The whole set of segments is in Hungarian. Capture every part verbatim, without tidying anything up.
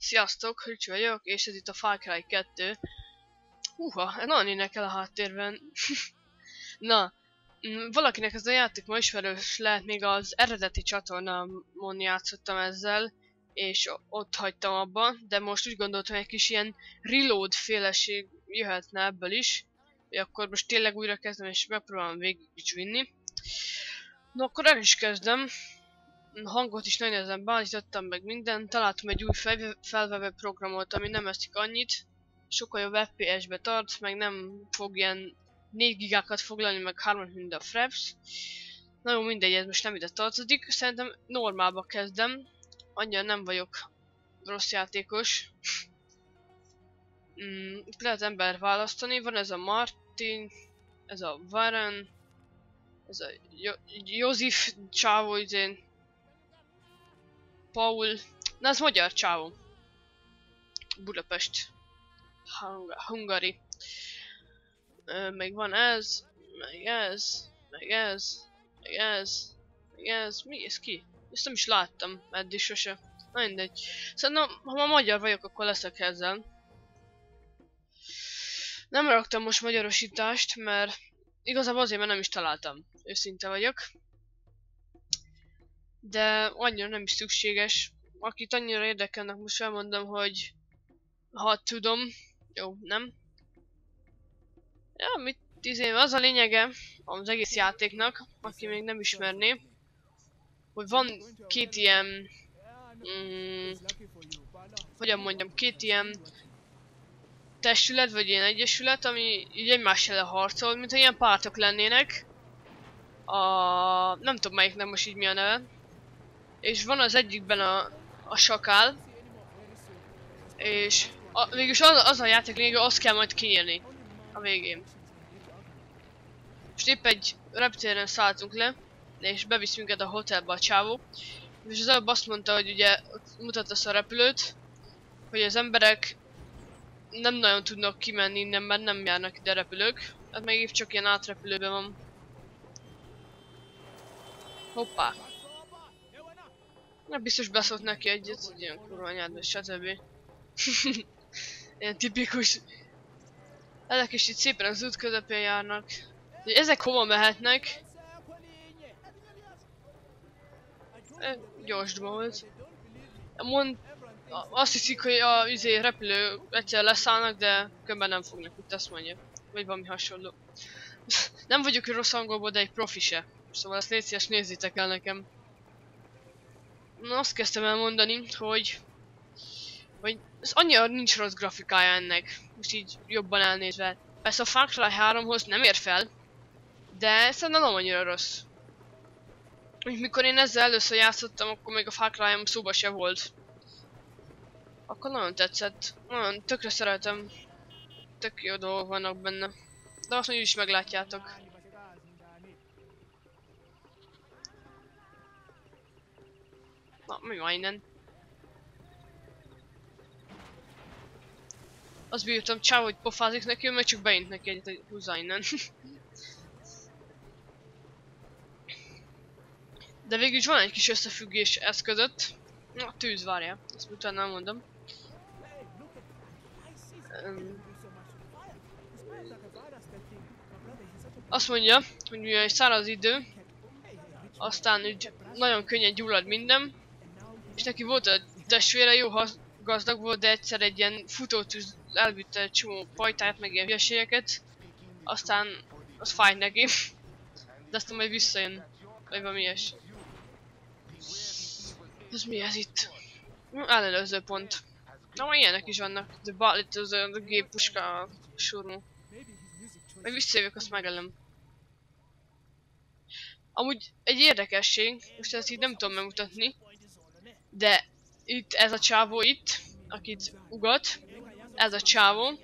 Sziasztok, Ricsi vagyok, és ez itt a Far Cry kettő. Húha, nagyon énekel a háttérben. Na, valakinek ez a játék ma ismerős lehet, még az eredeti csatornámon játszottam ezzel, és ott hagytam abba, de most úgy gondoltam, hogy egy kis ilyen reload féleség jöhetne ebből is. És akkor most tényleg újra kezdem, és megpróbálom végig is vinni. No, akkor el is kezdem. Hangot is nagyon ezen beállítottam meg minden, találtam egy új felvevő programot, ami nem eszik annyit, sokkal jobb ef pé es-be tart, meg nem fog ilyen négy gigákat foglalni, meg három mint a fraps. Na jó, mindegy, ez most nem ide tartozik, szerintem normálba kezdem, annyira nem vagyok rossz játékos. mm, itt lehet ember választani, van ez a Martin, ez a Warren, ez a jo József csávó, izén. Paul... Na, ez magyar csávó. Budapest. Hung Hungary. Ö, meg van ez, meg ez, meg ez, meg ez, meg ez. Mi ez ki? Ezt nem is láttam eddig sose. Na mindegy. Szerintem, ha ma magyar vagyok, akkor leszek ezzel. Nem raktam most magyarosítást, mert igazából azért, mert nem is találtam. Őszinte vagyok. De annyira nem is szükséges. Akit annyira érdekelnek, most elmondom, hogy ha tudom, jó, nem? Ja, mit izé, az a lényege az egész játéknak, aki még nem ismerné, hogy van két ilyen, mm, hogyan mondjam, két ilyen testület, vagy ilyen egyesület, ami így egymás ellen harcol, mint ha ilyen pártok lennének. A... nem tudom melyiknek most így mi a neve. És van az egyikben a, a sakál, és a, végülis az, az a játék lényege, azt kell majd kinyerni a végén. Most épp egy reptéren szálltunk le, és bevisz minket a hotelba a csávó, és az előbb azt mondta, hogy ugye mutatta a repülőt, hogy az emberek nem nagyon tudnak kimenni innen, mert nem járnak ide repülők, hát még épp csak ilyen átrepülőben van. Hoppá! Na, biztos beszólt neki egyet, hogy ilyen kurva anyád, stb. Ilyen tipikus. Ezek is itt szépen az út közepén járnak. De ezek hova mehetnek? E, gyorsban volt. Mond, azt hiszik, hogy a izé, repülő egyszer leszállnak, de köbben nem fognak, itt azt mondja. Vagy valami hasonló. Nem vagyok rossz angolból, de egy profi se. Szóval ezt légy szíves, nézzétek el nekem. Na, azt kezdtem el mondani, hogy... hogy ez annyira nincs rossz grafikája ennek. Most így jobban elnézve. Persze a Far Cry háromhoz nem ér fel, de szerintem nem annyira rossz. És mikor én ezzel először játszottam, akkor még a Far Cry-om szóba se volt. Akkor nagyon tetszett. Nagyon tökre szeretem. Tök jó dolgok vannak benne. De azt mondjuk is meglátjátok. Na, mi van innen? Azt bírtam csáv, hogy pofázik neki, meg csak beint neki egyet, hogy húzza innen. De végül is van egy kis összefüggés ez között. Na, tűz, várjál, ezt utána nem mondom. Um, azt mondja, hogy mivel egy száraz idő, aztán úgy nagyon könnyen gyullad minden. És neki volt a testvére, jó gazdag volt, de egyszer egy ilyen futótűz elvitte egy csomó pajtát, meg ilyen hülyeségeket. Aztán az fájt neki. De aztán majd visszajön. Vagy valami ilyes. Ez mi ez itt? Ellenőrző pont. Na, majd ilyenek is vannak. De itt az a géppuska a surmó. Majd visszajövök, azt megelem. Amúgy egy érdekesség, most ezt így nem tudom megmutatni. De itt ez a csávó itt, akit ugat, ez a csávó.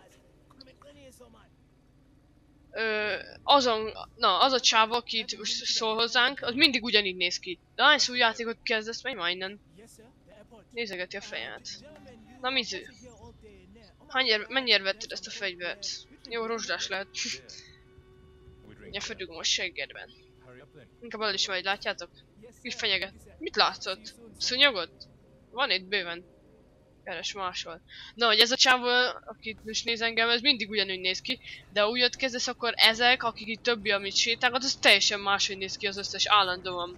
Ö, azon, na, az a csávó, akit most szól hozzánk, az mindig ugyanígy néz ki. De hányszor új játékot kezdesz, menj már innen. Nézegeti a fejemet. Na, miző? Hányér, mennyire vetted ezt a fegyvert? Jó, rozsdás lehet. Ja, fedünk most seggedben. Inkább el is majd, látjátok? Így fenyeget. Mit látszott? Szúnyogot? Van itt bőven. Keres máshol. Na, hogy ez a csávó, akit most néz engem, ez mindig ugyanúgy néz ki, de újat kezdesz, akkor ezek, akik itt többi, amit sétálgat, az teljesen máshogy néz ki az összes állandóan.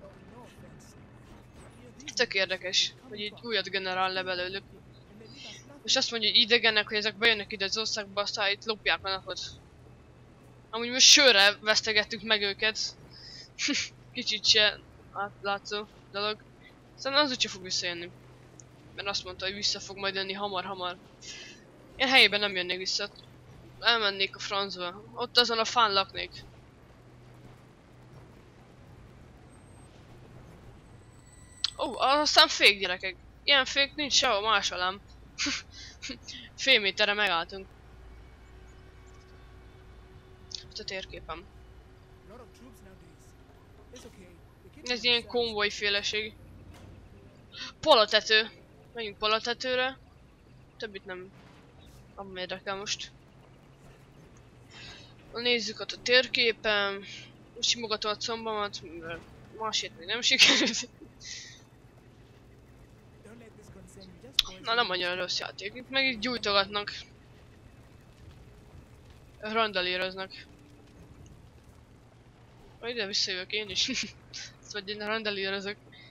Tök érdekes, hogy így újat generál le belőlük. És azt mondja, hogy idegenek, hogy ezek bejönnek ide az országba, aztán itt lopják a napot. Amúgy most sörre vesztegettük meg őket. Kicsit se átlátszó dolog. Szerintem az úgyse fog visszajönni. Mert azt mondta, hogy vissza fog majd jönni hamar-hamar. Én helyében nem jönnék vissza. Elmennék a francba. Ott azon a fán laknék. Ó, oh, aztán fék gyerekek. Ilyen fék nincs sehol másolám. Fél méterre megálltunk. Ott a térképem. Ez ilyen konvoj féleség. Palatető. Menjünk palatetőre. Többit nem. Nem érdekel most. Nézzük ott a térképen. Simogatom a combamat, mivel másért még nem sikerült. Na, nem annyira rossz játék. Itt meg így gyújtogatnak. Randalíroznak. Majd ide visszajövök én is. Ezt vagy én randalírozok.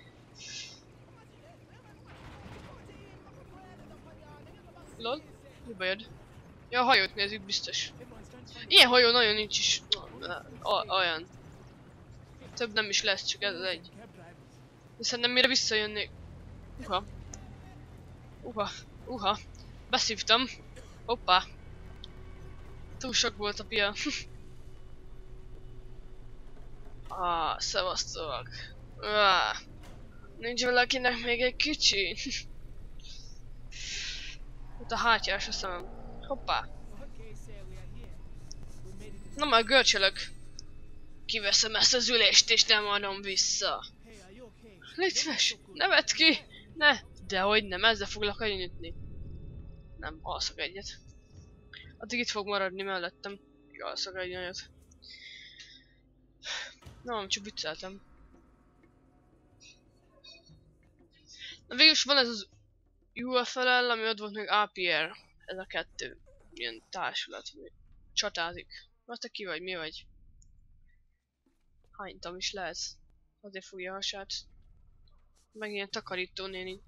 Lol? Mi bajod? Ja, a hajót nézzük biztos. Ilyen hajó nagyon nincs is. Olyan. Több nem is lesz, csak ez az egy. De szerintem mire visszajönnék. Uha. Uha. Uha. Beszívtam. Hoppá. Túl sok volt a pia. Ah, szevasztok. Ah. Nincs valakinek még egy kicsi. Ott a hátjás a szemem. Hoppá. Na már görcsölök. Kiveszem ezt az ülést és nem adom vissza. Légy szíves, ne vedd ki! Ne! Dehogy nem, ezzel foglak elnyitni. Nem, alszok egyet. Addig itt fog maradni mellettem. Alszok egy nagyot. Nem, csak vicceltem. Na végülis van ez az U F L L, ami ott volt még A P R. Ez a kettő. Ilyen társulat, ami csatázik. Na te ki vagy, mi vagy? Hánytam is lehetsz. Azért fújja a hasát. Meg ilyen takarító néni.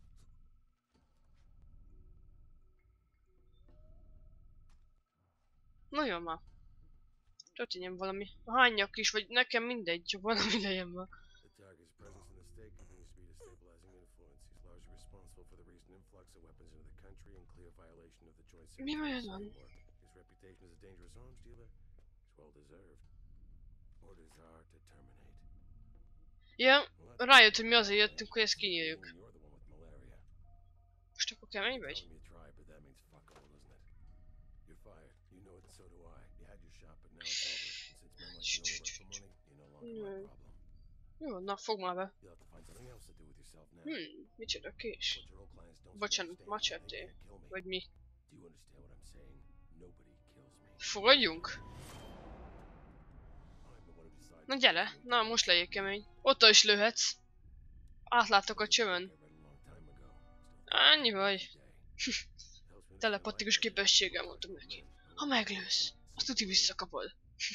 Na jó már. Történjen valami. Hányak is, vagy nekem mindegy, csak valami legyen már. Mi majd van? Ja, rájött, hogy mi azért jöttünk, hogy ezt kinyírjuk. Most akkor kemény vagy? Hmm. Jó, na fogd már be. Hmm, micsoda kés. Bocsánat, macseté. Vagy mi? Fogadjunk? Na gyere, na most legyél kemény. Ott is lőhetsz. Átlátok a csövön. Annyi vagy. Telepatikus képességgel mondtam neki. Ha meglősz, azt tuti visszakapod.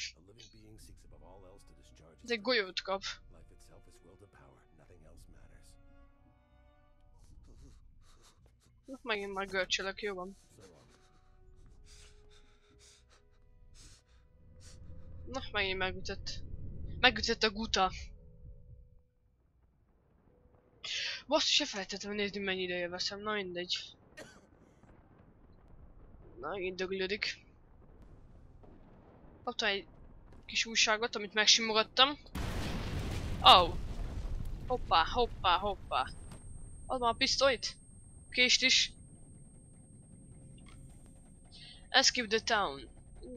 Ez egy golyót kap. Na, megint már görcsölök, jó van. Na, megint megütött. Megütött a guta. Basszus, se felejtettem nézni, mennyi ideje veszem, na mindegy. Na, megint döglődik. Kaptam egy kis újságot, amit megsimogattam. Oh. Hoppá, hoppá, hoppá. Add már a pisztolyt. Kést is. Escape the town.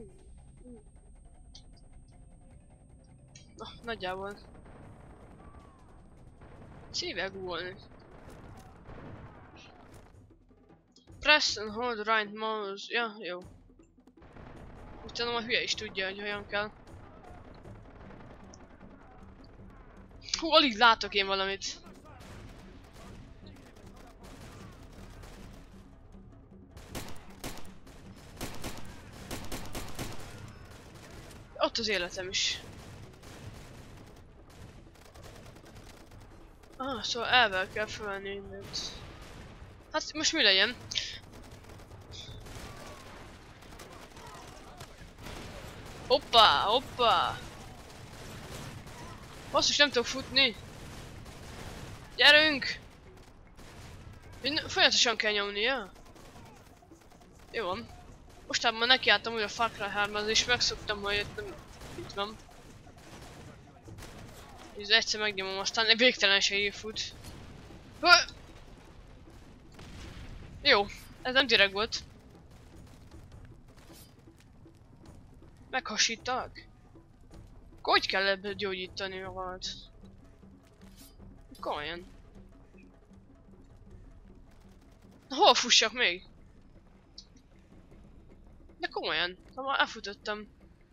Na, nagyjából. Szívek volna. Press and hold right mouse. Ja, jó. Utána a hülye is tudja, hogy olyan kell. Hú, alig látok én valamit. ott az életem is. Ah, szóval elvel kell felvenni mindent. Hát most mi legyen? Hoppá, hoppá! Basszus, nem tudok futni! Gyerünk! Folyamatosan kell nyomnia. Jó van. Mostában már nekiálltam újra Far Cry háromhoz és megszoktam, hogy itt nem... Itt van. Ez egyszer megnyomom, aztán végtelenségig fut. Jó, ez nem direkt volt. Meghasítak? Hogy kell ebből gyógyítani magad? Komolyan. Hol fussak még? De komolyan, ha már elfutottam.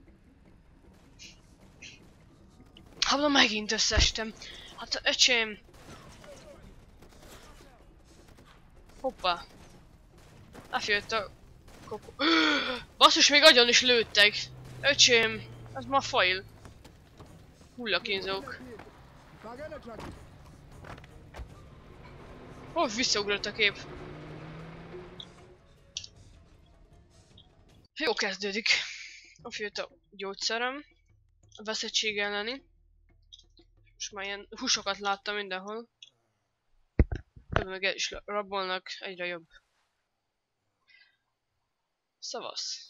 Hát na megint összeestem. Hát öcsém. Hoppá. Elfjött a kopó. Basszus, még agyon is lőttek. Öcsém, ez ma fail. Hullakínzók. Hol visszaugrott a kép? Jó kezdődik. Ott jött a gyógyszerem. A veszettség elleni. Most már ilyen húsokat láttam mindenhol. Több meg el is rabolnak, egyre jobb. Szavasz.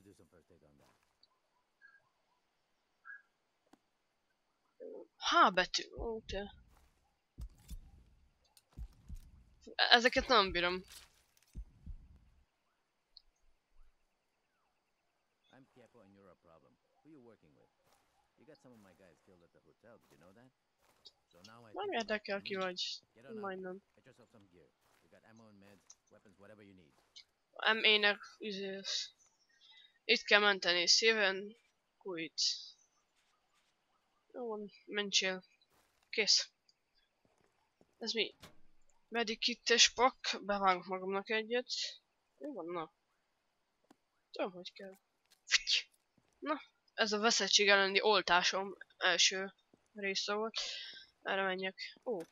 H betű, ó te. Ezeket nem bírom. Nem érdekel ki vagy. Majdnem. em-ének üzélsz. Itt kell menteni, szíven. Kújt. Jó van, mentsél. Kész. Ez mi? Medikites pak. Bevágok magamnak egyet. Jó van, na. Tudom, hogy kell. Na, ez a veszettség elleni oltásom első része volt. Erre menjek. Ó.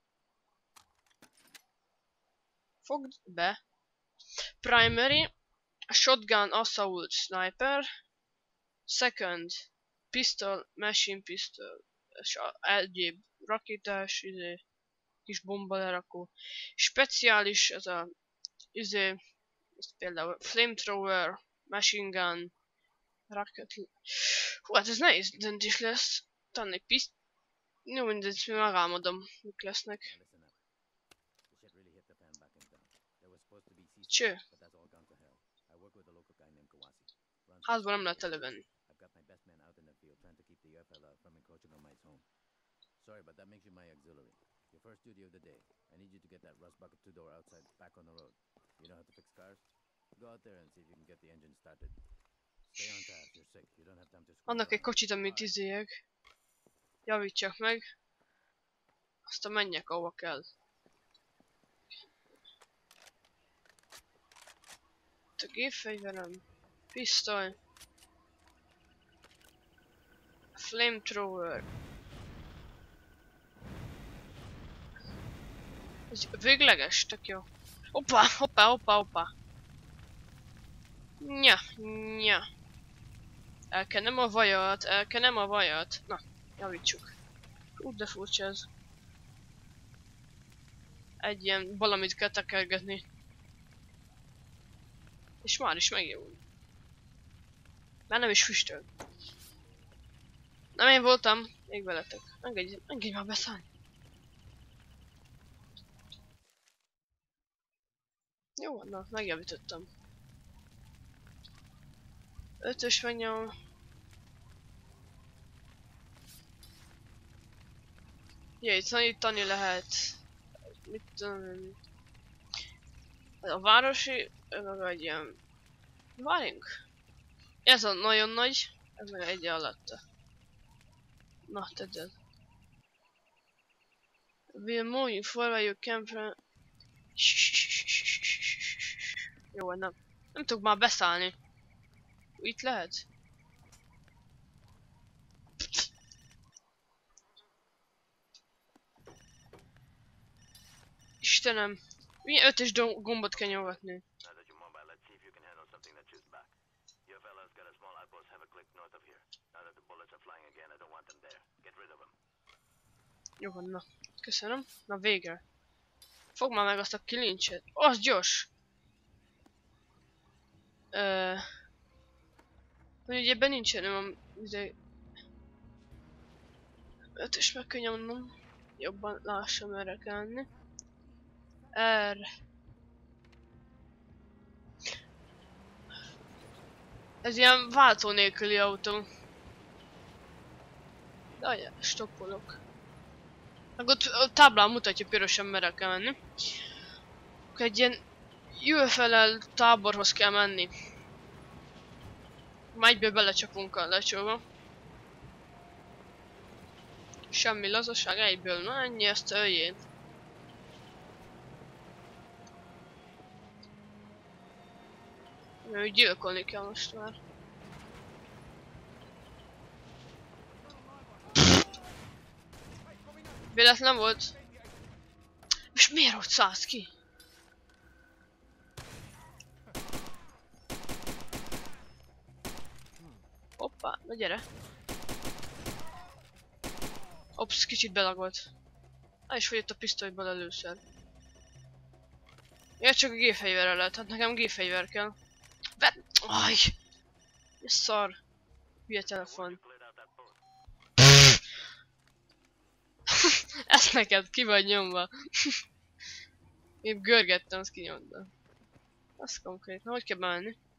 Fogd be. Primary. Shotgun Assault Sniper. Second. Pistol, Machine Pistol. És egyéb rakétás, izé, kis bomba lerakó. Speciális, ez a izé, ez például Flamethrower, Machine Gun, Rocket... Hú, hát ez nehéz döntés lesz. Talán egy piszt... Jó, mindegy, mi megálmodom, mik lesznek. Cső. Házban nem lehet elővenni. Sorry, but that makes you my auxiliary. Your first duty of the day. I need you to get that rust bucket two door outside back on the road. You know how to fix cars? Go out there and see if you can get the engine started. Stay on task, you're sick. You don't have time to screw. Annak egy kocsit, amit izéljek. Javítsak meg. Aztán menjek, ahova kell. A gépfegyverem. Pisztoly. Flamethrower. Ez végleges, tök jó. Hoppá, hoppá, hoppá, hoppá. Nya, nya. Elkenem a vajat, elkenem a vajat. Na, javítsuk. Úgy de furcsa ez. Egy ilyen valamit kell tekergetni. És már is megjavul. Már nem is füstöl. Nem én voltam, még veletek. Engedj, engedj már beszállni. Jó van, na, megjavítottam. Ötös megnyom. Ja, itt tanítani lehet. Mit tudom. A városi, meg egy ilyen... Várjunk. Ez a nagyon nagy, ez meg egy alatta. Na, tedd el. We'll moving forward, you can from... Jó, nem. Nem tudok már beszállni. Itt lehet? Istenem! Milyen ötös gombot kell nyomatni? Jó van, na. Köszönöm. Na végre. Fogd már meg azt a kilincset. Az gyors! Ö... Ugye ebben nincsen, nem a... Izé... Ötös meg kell nyomnom. Jobban lássam, erre kell lenni. R. Ez ilyen váltó nélküli autó. De ajá, stoppolok. Meg ott a táblán mutatja pirosan, merre kell menni. Akkor egy ilyen jövőfelel táborhoz kell menni. Már egyből belecsapunk a lecsóba. Semmi lazaság, egyből. Na ennyi, ezt öljén. Ő gyilkolni kell most már. Véletlen volt. És miért ott szállsz ki? Hoppá, na gyere. Ops, kicsit belagolt. Á, és fogyott a pisztolyból először. Ja, csak a gépfegyverre lehet, hát nekem gépfegyver kell. Be... Aj! Ez szar. Hülye telefon. Ezt neked ki vagy nyomva. Én görgettem, azt kinyomtam. Az konkrét. Na, hogy kell bemenni?